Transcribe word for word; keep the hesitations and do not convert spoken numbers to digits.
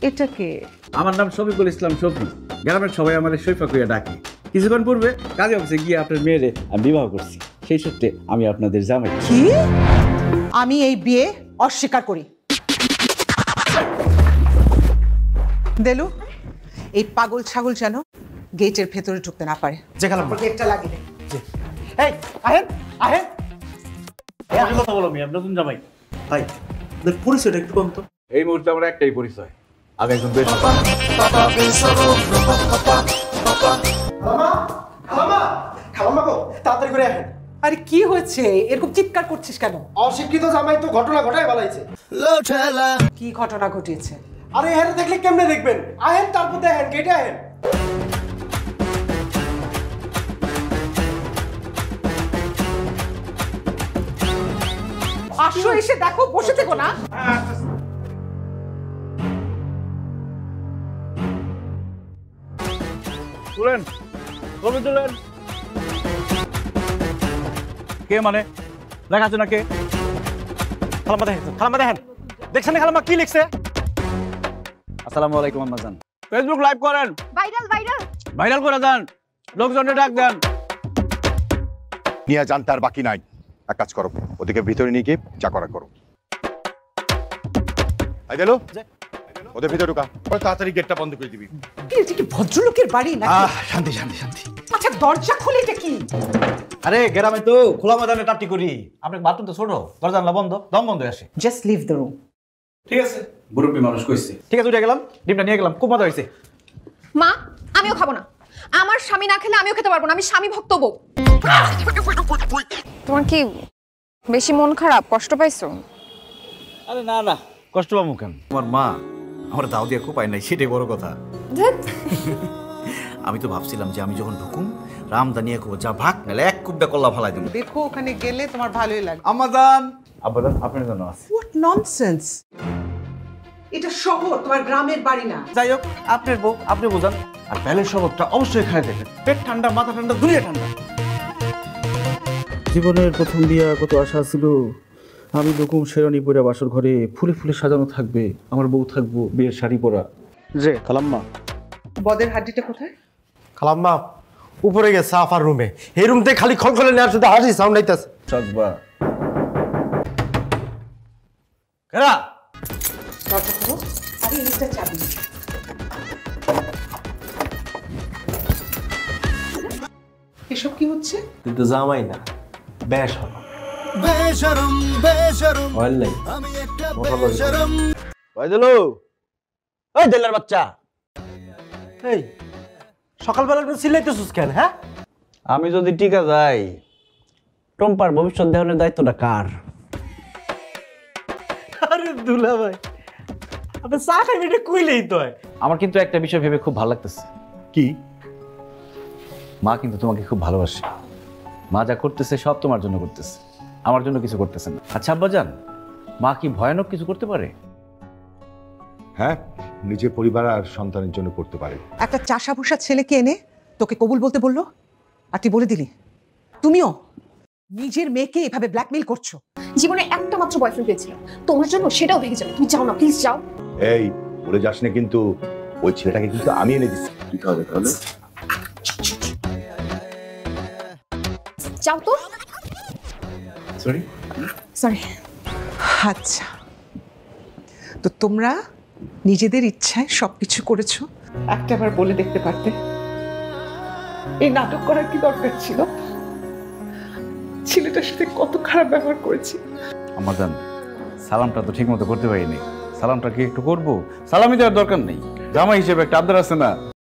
এটা কে? আমার নাম শফিকুল ইসলাম শফি। গ্রামের সবাই আমার শৈফা কইয়া ডাকে। কিছুক্ষণ পূর্বে কাজে অফিসে গিয়ে আপনার মেয়েরে আমি বিবাহ করছি। সেই সূত্রে আমি আপনাদের জামাই। কি? আমি এই বিয়ে অস্বীকার করি। দেলু, এই পাগল ছাগল যেন গেটের ভেতরে ঢুকতে না পারে। যে খালাম গেটটা লাগিয়ে দে। এই আহেন আহেন এই কথা বলো মিয়া, নতুন জামাই। ভাই তোর পরিচয়টা একটু কম তো। এই মুহূর্তে আমার একটাই পরিচয়, আমি একজন বেশরম। তাড়াতাড়ি করে আহেন। আরে কি হয়েছে? এরকম চিৎকার করছিস কেন? অশিক্ষিত জামাই তো ঘটনা ঘটায় বলাইছে। কি ঘটনা ঘটিয়েছে? আরে এর দেখলে কেমনে দেখবেন? আহেন তারপর দেখেন, গেটে আহেন। আসো, এসে দেখো, বসে থেকো না। তুলেন, ছবি তুলেন। কে মানে? দেখাচ্ছে না কে? খালাম্মা দেখেন, খালাম্মা দেখেন। দেখছেন খালাম্মা কি লিখছে? আসসালামু আলাইকুম আম্মাজান। ফেসবুক লাইভ করেন, ভাইরাল ভাইরাল ভাইরাল করে দেন, লোকজনের ডাক দেন। নিয়ে জানতে আর বাকি নাই। এক কাজ করো, ওদিকে ভিতরে নিয়ে গিয়ে যা করা করো। আই গেল ওদের ভিতরে ঢুকা, তাড়াতাড়ি গেটটা বন্ধ করে দিবি। এটা কি ভদ্রলোকের বাড়ি নাকি? শান্তি শান্তি শান্তি। আচ্ছা, দরজা খুলে এটা কি? আরে গ্রামে তো খোলা ময়দানে টাটি করি। আপনি বাথরুম তো ছোট, দরজা জানলা বন্ধ, দম বন্ধ আসে। Just leave the room. ঠিক আছে, মুরব্বী মানুষ কইছে। ঠিক আছে, উঠে গেলাম, ডিমটা নিয়ে গেলাম, খুব মজা হয়েছে। মা, আমিও খাবো না। আমার স্বামী না খেলে আমিও খেতে পারবো না। আমি স্বামী ভক্ত বউ। তোমার কি বেশি মন খারাপ? কষ্ট পাইছো? আরে না না, কষ্ট পাবো কেন? তোমার মা আমার দাও দিয়ে খুব পাই নাই, সেটাই বড় কথা। আমি তো ভাবছিলাম যে আমি যখন ঢুকুম রামদানিয়া খুব যা ভাগ নালে এক কুবটা কল্লা ফালাই দেবো। দেখো, ওখানে গেলে তোমার ভালোই লাগবে। আম্মাজান, আব্বাজান আপনার জন্য আছে। What nonsense! এটা শহর, তোমার গ্রামের বাড়ি না। যাই হোক, আপনার বউ আপনি বোঝান। আর বেলের শরবতটা অবশ্যই খাই দেখেন, পেট ঠান্ডা, মাথা ঠান্ডা, দুনিয়া ঠান্ডা। জীবনের প্রথম বিয়া, কত আশা ছিল। আমি লুকুম শেরানি পরে বাসর ঘরে ফুলে ফুলে সাজানো থাকবে, আমার বউ থাকবো বিয়ের শাড়ি পরা। যে খালাম্মা, বদের হাড্ডিটা কোথায়? খালাম্মা উপরে গেছে আফার রুমে। এই রুমতে খালি খলখলে নেওয়ার শুধু হাসি সাউন্ড আইতাছে। সাজবা কেরা দরজা খোলো। আরে এইটা চাবি। এসব কি হচ্ছে? তুই তো জামাই না, বেশরম। বেশরম বেশরম ওয়াল্লাই আমি একটা বেশরম। ওই দিলো, ওই দেলার বাচ্চা। এই সকালবেলা তুই চিল্লাইতেছিস কেন? হ্যাঁ, আমি যদি টিকা যাই, টম্পার ভবিষ্যৎ দেহনের দায়িত্বটা কার? আরে দুলা ভাই, আপনি চা খাইবেন এটা কইলেই তো। আমার কিন্তু একটা বিষয় ভেবে খুব ভালো লাগতেছে। কি? মা কিন্তু তোমাকে খুব ভালোবাসে। মা যা করতেছে সব তোমার জন্য করতেছে, আমার জন্য কিছু করতেছে না। আচ্ছা আব্বাজান, মা কি ভয়ানক কিছু করতে পারে? হ্যাঁ, নিজের পরিবার আর সন্তানের জন্য করতে পারে। একটা চাষা ভুষা ছেলেকে এনে তোকে কবুল বলতে বললো, আর তুই বলে দিলি। তুমিও নিজের মেয়েকে এভাবে ব্ল্যাকমেইল করছো। জীবনে একটা মাত্র বয়ফ্রেন্ড পেয়েছিলাম, তোমার জন্য সেটাও ভেঙে যাবে। তুমি যাও না, প্লিজ যাও। এই বলে যাস না কিন্তু, ওই ছেলেটাকে কিন্তু আমি এনে দিচ্ছি। কি হবে তাহলে? যাও তো। Sorry sorry. আচ্ছা, তো তোমরা নিজেদের ইচ্ছায় সবকিছু করেছো। একটা বার বলে দেখতে পারতে, এই নাটক করার কি দরকার ছিল? ছেলেটার সাথে কত খারাপ ব্যবহার করেছি। আম্মাজান, সালামটা তো ঠিক মতো করতে পারিনি। সালামটা কি একটু করবো? সালামি দেওয়ার দরকার নেই, জামাই হিসেবে একটা আবদার আছে না।